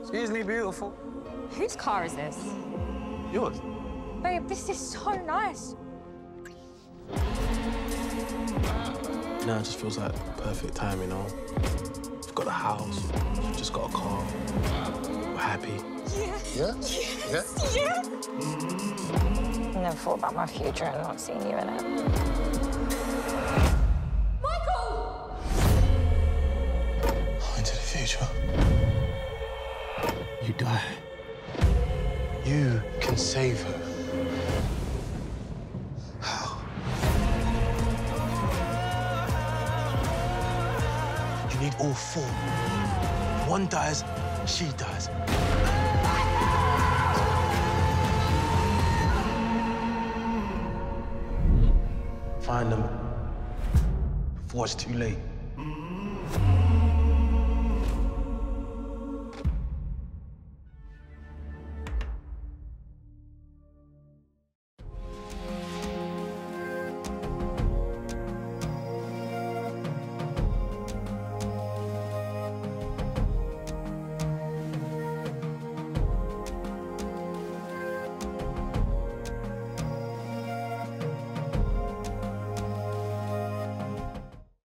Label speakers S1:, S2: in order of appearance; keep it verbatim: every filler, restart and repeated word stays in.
S1: Excuse me, beautiful.
S2: Whose car is this?
S1: Yours.
S2: Babe, this is so nice.
S1: Now it just feels like perfect time, you know? We've got a house, we've just got a car. We're happy.
S2: Yeah.
S3: Yeah?
S2: Yes.
S3: Yeah?
S2: Yeah. I never thought about my future and not seeing you in it. Michael!
S1: Into the future. You die. You can save her. How? You need all four. One dies, she dies. Find them before it's too late.